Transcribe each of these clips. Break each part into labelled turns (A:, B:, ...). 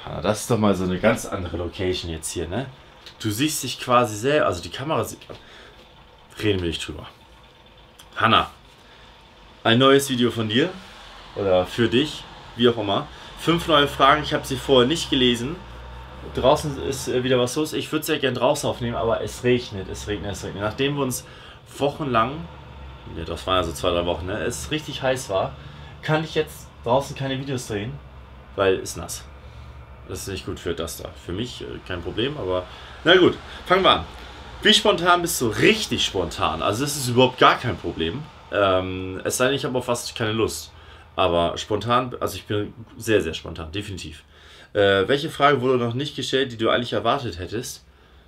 A: Hanna, das ist doch mal so eine ganz andere Location jetzt hier, ne? Du siehst dich quasi sehr, also die Kamera sieht... Reden wir nicht drüber. Hanna, ein neues Video von dir oder für dich, wie auch immer. 5 neue Fragen, ich habe sie vorher nicht gelesen. Draußen ist wieder was los. Ich würde es ja gerne draußen aufnehmen, aber es regnet. Nachdem wir uns wochenlang, ja, das waren ja so 2, 3 Wochen, ne, es richtig heiß war, kann ich jetzt draußen keine Videos drehen, weil es nass. Das ist nicht gut für das da. Für mich kein Problem, aber na gut, fangen wir an. Wie spontan bist du? Richtig spontan. Also das ist überhaupt gar kein Problem. Es sei denn, ich habe auf fast keine Lust. Aber spontan, also ich bin sehr, sehr spontan, definitiv. Welche Frage wurde noch nicht gestellt, die du eigentlich erwartet hättest?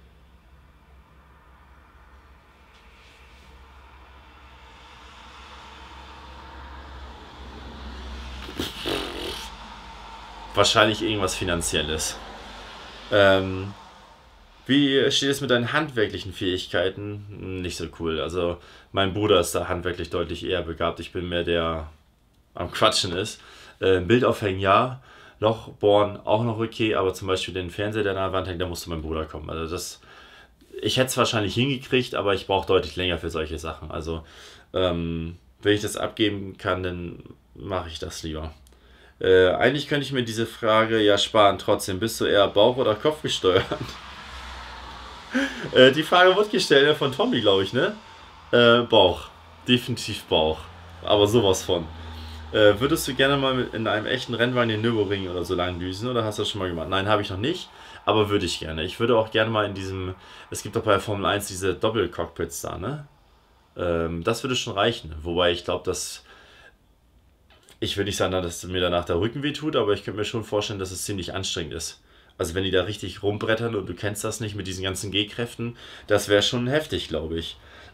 A: Wahrscheinlich irgendwas Finanzielles. Wie steht es mit deinen handwerklichen Fähigkeiten? Nicht so cool. Also mein Bruder ist da handwerklich deutlich eher begabt. Ich bin mehr der am Quatschen ist. Bild aufhängen, ja. Loch bohren, auch noch okay. Aber zum Beispiel den Fernseher, der an der Wand hängt, da musste mein Bruder kommen. Also das, ich hätte es wahrscheinlich hingekriegt, aber ich brauche deutlich länger für solche Sachen. Also wenn ich das abgeben kann, dann mache ich das lieber. Eigentlich könnte ich mir diese Frage ja sparen. Trotzdem, bist du eher Bauch- oder Kopf gesteuert? Die Frage wurde gestellt von Tommy, glaube ich, ne? Bauch. Definitiv Bauch. Aber sowas von. Würdest du gerne mal in einem echten Rennwagen den Nürburgring oder so lang düsen oder hast du das schon mal gemacht? Nein, habe ich noch nicht, aber würde ich gerne. Ich würde auch gerne mal in diesem, es gibt doch bei Formel 1 diese Doppelcockpits da, ne? Das würde schon reichen. Wobei ich glaube, dass, ich will nicht sagen, dass mir danach der Rücken weh tut, aber ich könnte mir schon vorstellen, dass es ziemlich anstrengend ist. Also wenn die da richtig rumbrettern und du kennst das nicht mit diesen ganzen G-Kräften, das wäre schon heftig, glaube ich.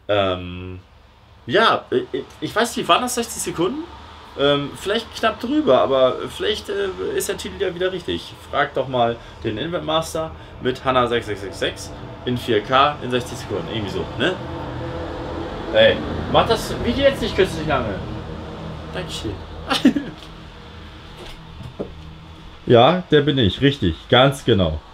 A: Ja, ich weiß nicht, waren das 60 Sekunden? Vielleicht knapp drüber, aber vielleicht ist der Titel ja wieder richtig. Frag doch mal den Inventmaster mit Hanna 6666 in 4K in 60 Sekunden. Irgendwie so, ne? Ey, mach das Video jetzt nicht künstlich lange. Dankeschön. Ja, der bin ich, richtig, ganz genau.